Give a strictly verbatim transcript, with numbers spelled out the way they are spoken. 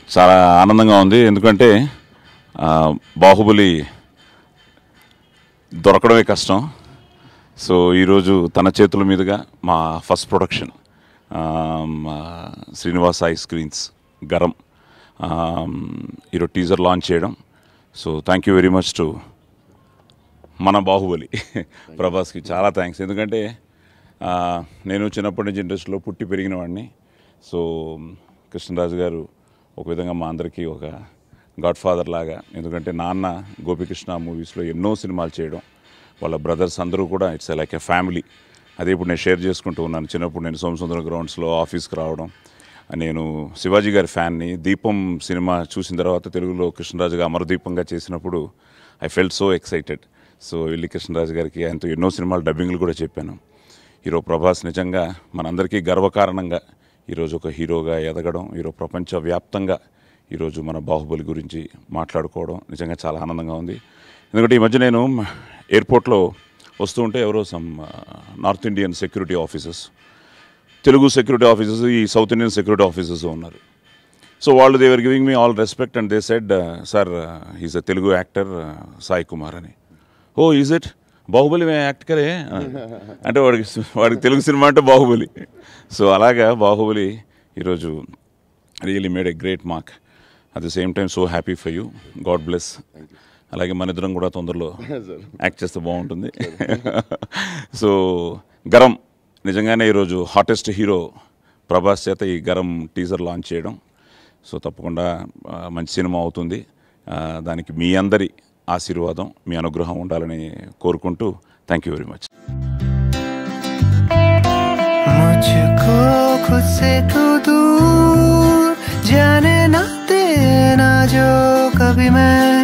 చాలా ఆనందంగా ఉంది. ఎందుకంటే బాహుబలి దొరకడమే కష్టం. సో ఈరోజు తన చేతుల మీదుగా మా first production Srinivas Sai screens Garam ఈరోజు టీజర్ లాంచ్ చేయడం. So thank you very much to మన బాహుబలి ప్రభాస్కి చాలా థ్యాంక్స్. ఎందుకంటే నేను చిన్నప్పటి నుంచి ఇండస్ట్రీలో పుట్టి పెరిగిన వాడిని. సో కృష్ణరాజు గారు ఒక విధంగా మా అందరికీ ఒక గాడ్ ఫాదర్ లాగా. ఎందుకంటే నాన్న గోపికృష్ణ మూవీస్లో ఎన్నో సినిమాలు చేయడం, వాళ్ళ బ్రదర్స్ అందరూ కూడా ఇట్స్ లైక్ ఎ ఫ్యామిలీ. అదే ఇప్పుడు నేను షేర్ చేసుకుంటూ ఉన్నాను. చిన్నప్పుడు నేను సోమసుందరం గ్రౌండ్స్లో ఆఫీస్కి రావడం, నేను శివాజీ గారి ఫ్యాన్ని. దీపం సినిమా చూసిన తర్వాత తెలుగులో కృష్ణరాజుగా అమరదీపంగా చేసినప్పుడు I felt so excited. So వెళ్ళి కృష్ణరాజు గారికి ఆయనతో ఎన్నో సినిమాలు డబ్బింగ్లు కూడా చెప్పాను. హీరో ప్రభాస్ నిజంగా మనందరికీ గర్వకారణంగా ఈరోజు ఒక హీరోగా ఎదగడం, ఈరోజు ప్రపంచవ్యాప్తంగా ఈరోజు మన బాహుబలి గురించి మాట్లాడుకోవడం నిజంగా చాలా ఆనందంగా ఉంది. ఎందుకంటే ఈ మధ్య నేను ఎయిర్పోర్ట్లో వస్తూ ఉంటే ఎవరో some north Indian security officers, Telugu security officers, ఈ సౌత్ ఇండియన్ సెక్యూరిటీ ఆఫీసర్స్ ఉన్నారు. సో వాళ్ళు they were giving me all respect and they said sir is a Telugu actor Sai Kumar అని. ఓ ఈజ్ ఇట్ బాహుబలి మే యాక్ట్ కరే అంటే వాడికి వాడికి తెలుగు సినిమా అంటే బాహుబలి. సో అలాగా బాహుబలి ఈరోజు really made a great mark. At the same time so happy for you, god bless. అలాగే మన ఇద్దరం కూడా తొందరలో యాక్ట్ చేస్తే బాగుంటుంది. సో గరం నిజంగానే ఈరోజు హాటెస్ట్ హీరో ప్రభాస్ చేత ఈ గరం టీజర్ లాంచ్ చేయడం. సో తప్పకుండా మంచి సినిమా అవుతుంది. దానికి మీ అందరి ఆశీర్వాదం, మీ అనుగ్రహం ఉండాలని కోరుకుంటూ థ్యాంక్ యూ వెరీ మచ్. मुझको खुद से तू दूर जाने ना देना जो कभी मैं